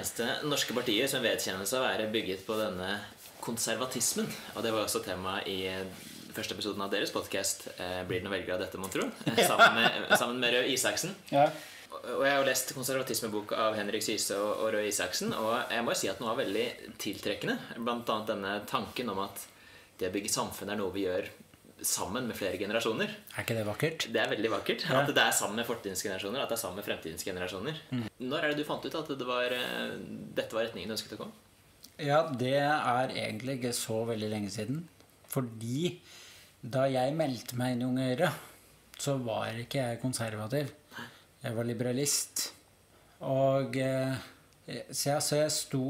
eneste norske partiet som vedkjennes å være bygget på denne konservatismen. Og det var også tema i første episoden av deres podcast, Blir det noen velgere av dette, mon tro? Sammen med Røe Isaksen. Ja. Og jeg har lest konservatismebok av Henrik Syse og Røe Isaksen, og jeg må si at noe er veldig tiltrekkende. Blant annet denne tanken om at det å bygge samfunn er noe vi gjør sammen med flere generasjoner. Er ikke det vakkert? Det er veldig vakkert. At det er sammen med fortidens generasjoner, at det er sammen med fremtidens generasjoner. Når er det du fant ut at dette var retningen du ønsket å gå? Ja, det er egentlig ikke så veldig lenge siden. Fordi da jeg meldte meg inn i Unge Høyre, så var ikke jeg konservativ. Jeg var liberalist. Og så jeg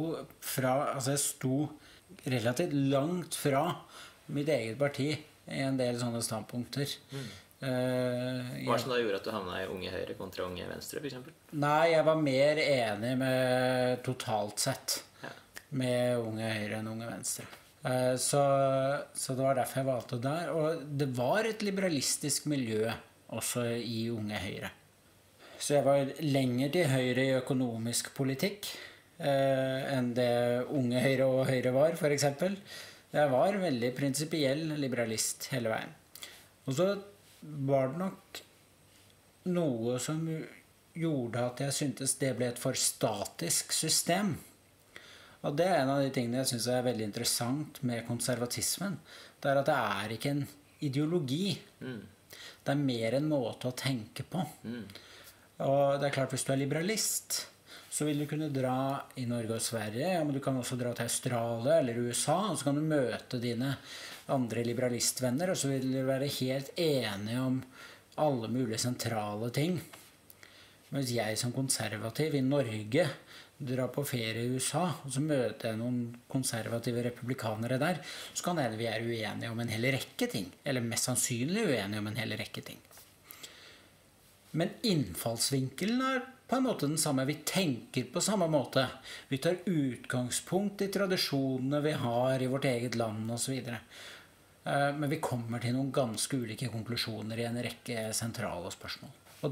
sto relativt langt fra mitt eget parti i en del sånne standpunkter. Hva er det som da gjorde at du havnet i Unge Høyre kontra Unge Venstre, for eksempel? Nei, jeg var mer enig med totalt sett med Unge Høyre enn Unge Venstre. Så det var derfor jeg valgte der. Og det var et liberalistisk miljø også i Unge Høyre. Så jeg var lenger til høyre i økonomisk politikk enn det Unge Høyre og Høyre var, for eksempel. Jeg var veldig prinsipiell liberalist hele veien. Og så var det nok noe som gjorde at jeg syntes det ble et for statisk system. Og det er en av de tingene jeg synes er veldig interessant med konservatismen. Det er at det er ikke en ideologi. Det er mer en måte å tenke på. Og det er klart, hvis du er liberalist, så vil du kunne dra i Norge og Sverige, men du kan også dra til Australia eller USA, og så kan du møte dine andre liberalistvenner, og så vil du være helt enige om alle mulige sentrale ting. Mens jeg som konservativ i Norge drar på ferie i USA, og så møter jeg noen konservative republikanere der, så kan vi være uenige om en hel rekke ting, eller mest sannsynlig uenige om en hel rekke ting. Men innfallsvinkelen er på en måte den samme. Vi tenker på samme måte. Vi tar utgangspunkt i tradisjonene vi har i vårt eget land og så videre. Men vi kommer til noen ganske ulike konklusjoner i en rekke sentrale spørsmål.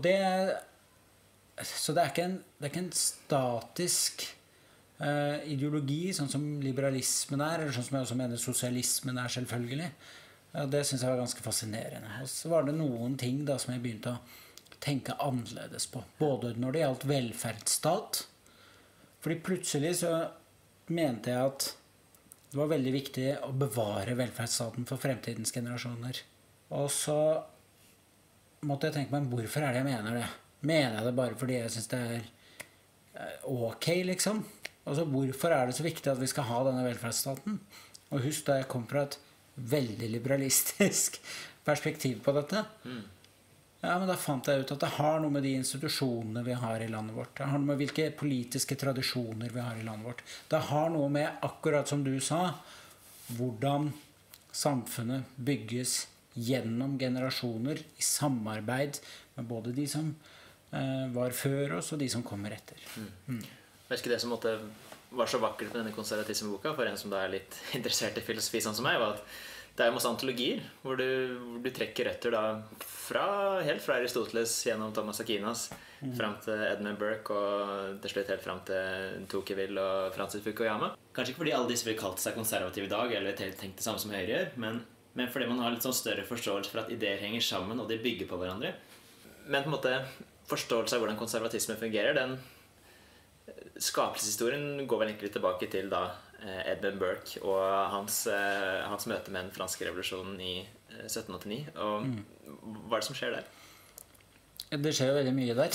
Så det er ikke en statisk ideologi, sånn som liberalismen er, eller sånn som jeg også mener sosialismen er selvfølgelig. Det synes jeg var ganske fascinerende. Og så var det noen ting da som jeg begynte å tenke annerledes på. Både når det gjaldt velferdsstat, fordi plutselig så mente jeg at det var veldig viktig å bevare velferdsstaten for fremtidens generasjoner. Og så måtte jeg tenke meg, hvorfor er det jeg mener det? Mener jeg det bare fordi jeg synes det er ok, liksom? Altså, hvorfor er det så viktig at vi skal ha denne velferdsstaten? Og husk da jeg kom fra et veldig liberalistisk perspektiv på dette, ja, men da fant jeg ut at det har noe med de institusjonene vi har i landet vårt. Det har noe med hvilke politiske tradisjoner vi har i landet vårt. Det har noe med, akkurat som du sa, hvordan samfunnet bygges gjennom generasjoner i samarbeid med både de som var før oss og de som kommer etter. Jeg husker det som var så vakkert med denne konservatismeboka, for en som da er litt interessert i filosofi sånn som meg, var at det er jo masse antologier hvor du trekker røtter da helt fra Aristoteles gjennom Thomas Aquinas frem til Edmund Burke og til slutt helt frem til Tocqueville og Francis Fukuyama. Kanskje ikke fordi alle disse vil kalt seg konservative i dag eller tenkt det samme som Høyre gjør, men fordi man har litt sånn større forståelse for at ideer henger sammen og de bygger på hverandre. Men på en måte forståelse av hvordan konservatisme fungerer, den skapelseshistorien går vel egentlig tilbake til da Edmund Burke og hans møte med den franske revolusjonen i 1789. Og hva er det som skjer der? Det skjer jo veldig mye der.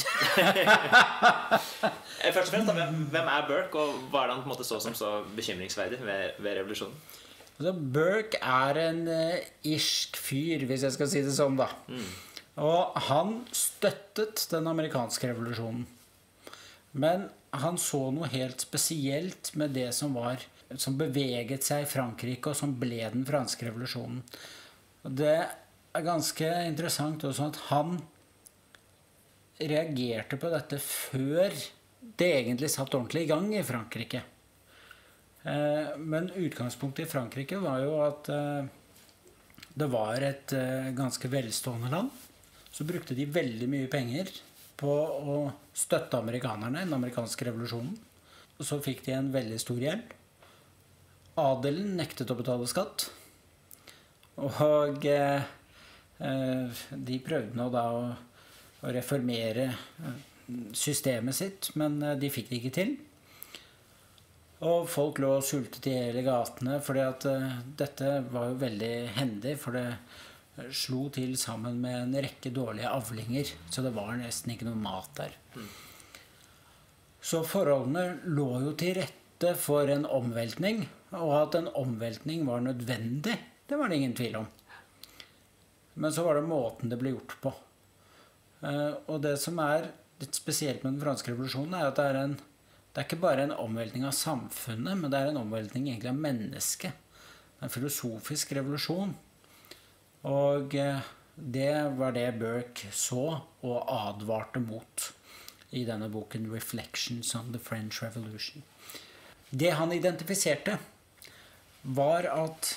Først og fremst, hvem er Burke, og hva er det han på en måte så som så bekymringsverdig ved revolusjonen? Altså, Burke er en irsk fyr, hvis jeg skal si det sånn da. Og han støttet den amerikanske revolusjonen. Men han så noe helt spesielt med det som beveget seg i Frankrike, og som ble den franske revolusjonen. Og det er ganske interessant også at han reagerte på dette før det egentlig satt ordentlig i gang i Frankrike. Men utgangspunktet i Frankrike var jo at det var et ganske velstående land. Så brukte de veldig mye penger på å støtte amerikanerne, den amerikanske revolusjonen. så fikk de en veldig stor gjeld. Adelen nektet å betale skatt. Og de prøvde nå da å reformere systemet sitt, men de fikk det ikke til. Og folk lå og sultet i hele gatene, fordi at dette var jo veldig hendig, for det slo til sammen med en rekke dårlige avlinger, så det var nesten ikke noe mat der. Så forholdene lå jo til rette for en omveltning, og at en omveltning var nødvendig, det var det ingen tvil om. Men så var det måten det ble gjort på. Og det som er litt spesielt med den franske revolusjonen, er at det er ikke bare en omveltning av samfunnet, men det er en omveltning egentlig av mennesket. En filosofisk revolusjon. Og det var det Burke så og advarte mot i denne boken Reflections on the French Revolution. Det han identifiserte var at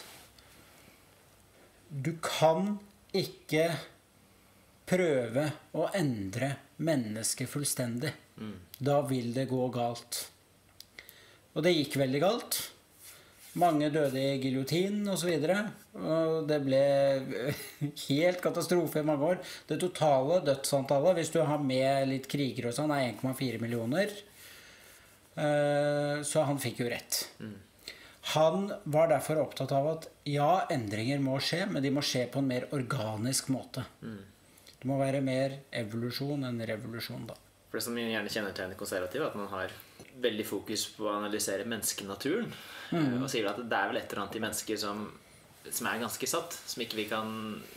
du kan ikke prøve å endre mennesket fullstendig. Da vil det gå galt. Og det gikk veldig galt. Mange døde i giljotin og så videre. Og det ble helt katastrofe i mange år. Det totale dødsantallet, hvis du har med litt krigere og sånn, er 1,4 millioner. Så han fikk jo rett. Han var derfor opptatt av at ja, endringer må skje, men de må skje på en mer organisk måte. Det må være mer evolusjon enn revolusjon da. For det som gjerne kjennetegner konservative, at man har veldig fokus på å analysere menneskenaturen. Og sier at det er vel et eller annet i mennesker som er ganske satt, som ikke vi kan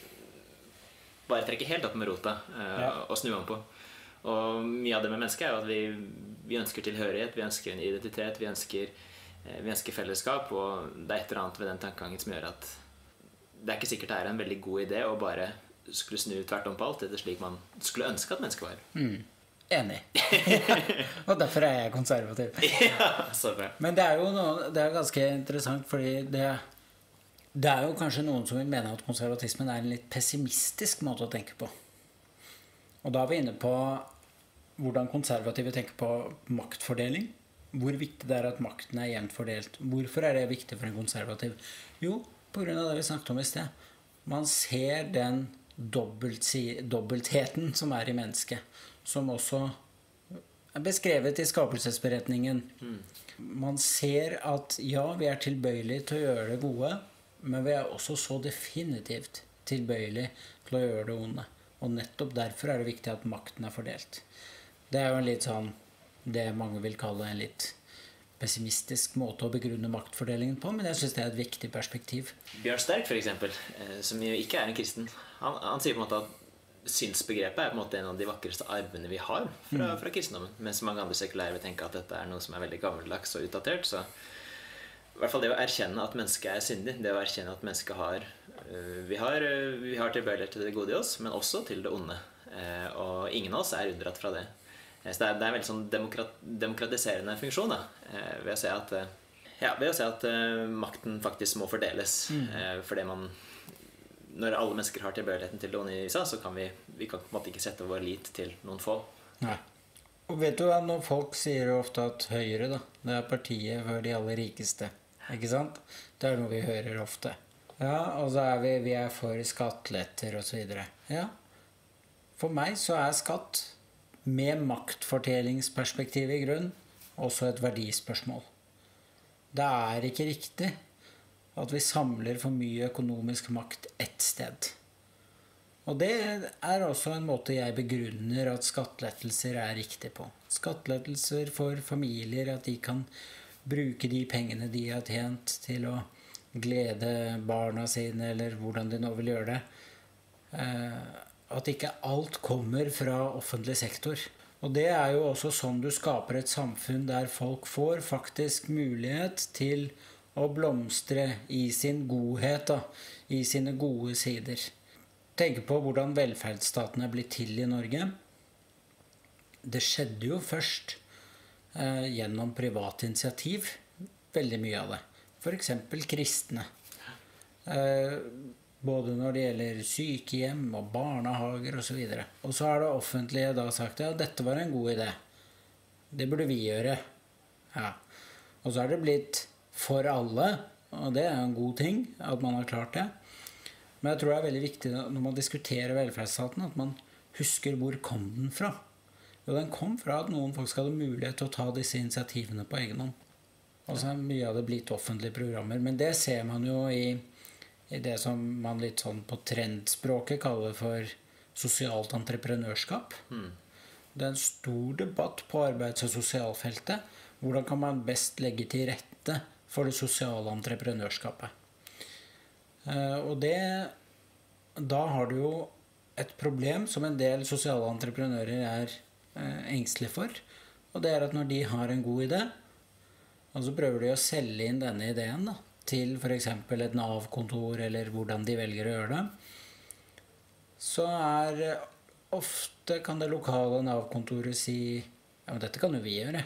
bare trekke helt opp med rota og snu om på. Og mye av det med mennesket er jo at vi ønsker tilhørighet, vi ønsker en identitet, vi ønsker fellesskap, og det er et eller annet ved den tankegangen som gjør at det er ikke sikkert det er en veldig god idé å bare skulle snu tvert om på alt, etter slik man skulle ønske at mennesket var. Enig. Og derfor er jeg konservativ. Ja, så bra. Men det er ganske interessant, fordi det er jo kanskje noen som vil mene at konservatismen er en litt pessimistisk måte å tenke på. Og da er vi inne på hvordan konservative tenker på maktfordeling. Hvor viktig det er at makten er jevnt fordelt. Hvorfor er det viktig for en konservativ? Jo, på grunn av det vi snakket om i sted. Man ser den dobbeltheten som er i mennesket, som også er beskrevet i skapelsesberetningen. Man ser at ja, vi er tilbøyelige til å gjøre det gode, men vi er også så definitivt tilbøyelige til å gjøre det onde. Og nettopp derfor er det viktig at makten er fordelt. Det er jo en litt sånn, det mange vil kalle en litt pessimistisk måte å begrunne maktfordelingen på, men jeg synes det er et viktig perspektiv. Bjørn Sterk, for eksempel, som jo ikke er en kristen, han sier på en måte at synsbegrepet er på en måte en av de vakreste arvene vi har fra kristendommen, mens mange andre sekulære vil tenke at dette er noe som er veldig gammeldags og utdatert. Så i hvert fall det å erkjenne at mennesket er syndig, det å erkjenne at mennesket har vi har tilbøyelighet til det gode i oss, men også til det onde, og ingen av oss er unndratt fra det. Så det er en veldig sånn demokratiserende funksjon da, ved å se at makten faktisk må fordeles, fordi når alle mennesker har tilbøyeligheten til det onde i seg, så kan vi kan på en måte ikke sette vår lit til noen få. Nei. Og vet du hva, når folk sier jo ofte at Høyre da, det er partiet for de aller rikeste, ikke sant? Det er noe vi hører ofte. Ja, og så er vi er for skatteletter og så videre. Ja, for meg så er skatt med maktfordelingsperspektiv i grunn også et verdispørsmål. Det er ikke riktig at vi samler for mye økonomisk makt ett sted. Og det er også en måte jeg begrunner at skattelettelser er riktig på. Skattelettelser for familier, at de kan bruke de pengene de har tjent til å glede barna sine, eller hvordan de nå vil gjøre det. At ikke alt kommer fra offentlig sektor. Og det er jo også sånn du skaper et samfunn der folk får faktisk mulighet til å blomstre i sin godhet, da, i sine gode sider. Tenk på hvordan velferdsstaten er blitt til i Norge. Det skjedde jo først gjennom privat initiativ, veldig mye av det. For eksempel kristne. Både når det gjelder sykehjem og barnehager og så videre. Og så har det offentlige da sagt, ja, dette var en god idé. Det burde vi gjøre. Ja. Og så er det blitt for alle, og det er en god ting at man har klart det. Men jeg tror det er veldig viktig når man diskuterer velferdsstaten, at man husker hvor kom den fra. Jo, den kom fra at noen faktisk hadde mulighet til å ta disse initiativene på egen hånd. Og så er mye av det blitt offentlige programmer. Men det ser man jo i det som man litt sånn på trendspråket kaller for sosialt entreprenørskap. Det er en stor debatt på arbeids- og sosialfeltet. Hvordan kan man best legge til rette for det sosiale entreprenørskapet? Og da har du jo et problem som en del sosiale entreprenører er engstelige for. Og det er at når de har en god idé, og så prøver de å selge inn denne ideen da, til for eksempel et Nav-kontor, eller hvordan de velger å gjøre det, så ofte kan det lokale Nav-kontoret si, ja, men dette kan jo vi gjøre.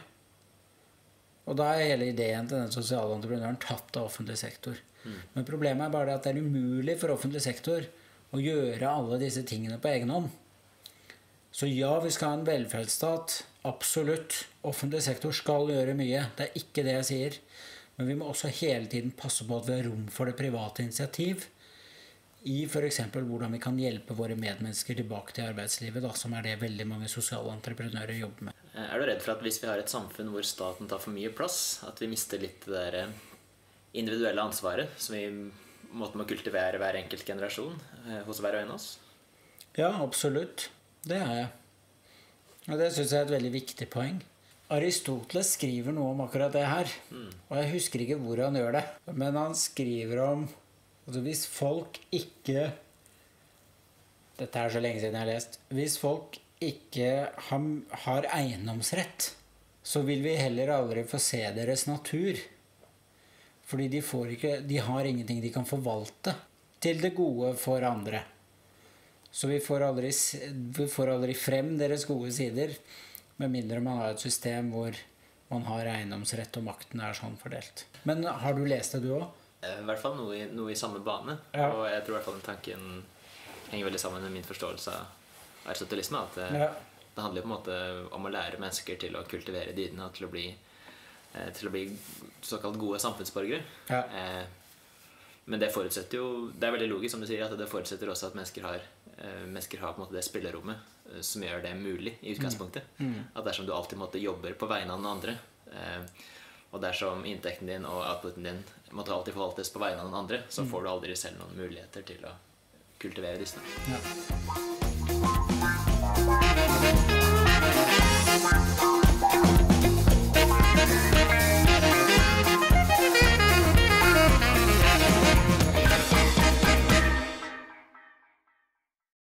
Og da er hele ideen til den sosiale entreprenøren tatt av offentlig sektor. Men problemet er bare at det er umulig for offentlig sektor å gjøre alle disse tingene på egen hånd. Så ja, vi skal ha en velferdsstat, absolutt. Offentlig sektor skal gjøre mye, det er ikke det jeg sier. Men vi må også hele tiden passe på at vi har rom for det private initiativ, i for eksempel hvordan vi kan hjelpe våre medmennesker tilbake til arbeidslivet, da, som er det veldig mange sosiale entreprenører jobber med. Er du redd for at hvis vi har et samfunn hvor staten tar for mye plass, at vi mister litt det der individuelle ansvaret som vi må kultivere hver enkelt generasjon hos hver og en av oss? Ja, absolutt. Det er jeg. Og det synes jeg er et veldig viktig poeng. Aristoteles skriver noe om akkurat det her. Og jeg husker ikke hvor han gjør det. Men han skriver om altså hvis folk ikke Dette er så lenge siden jeg har lest. Hvis folk ikke har eiendomsrett, så vil vi heller aldri få se deres natur. Fordi de har ingenting de kan forvalte til det gode for andre. Så vi får aldri frem deres gode sider, med mindre man har et system hvor man har eiendomsrett og makten er sånn fordelt. Men har du lest det du også? I hvert fall noe i samme bane. Ja. Og jeg tror i hvert fall den tanken henger veldig sammen med min forståelse av aristotelisme. At det handler på en måte om å lære mennesker til å kultivere dydene, til å bli såkalt gode samfunnsborgere. Ja. Men det forutsetter jo, det er veldig logisk som du sier, at det forutsetter også at mennesker har på en måte det spillerommet som gjør det mulig i utgangspunktet. At dersom du alltid jobber på vegne av den andre, og dersom inntekten din og outputen din måtte alltid forvaltes på vegne av den andre, så får du aldri selv noen muligheter til å kultivere disse. Ja.